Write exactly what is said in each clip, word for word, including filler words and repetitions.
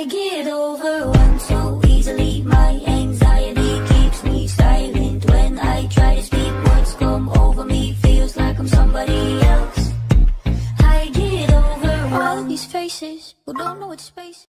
I get overwhelmed so easily. My anxiety keeps me silent. When I try to speak, words come over me. Feels like I'm somebody else. I get overwhelmed. All these faces who don't know what space.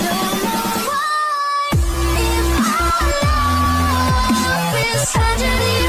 Tragedy.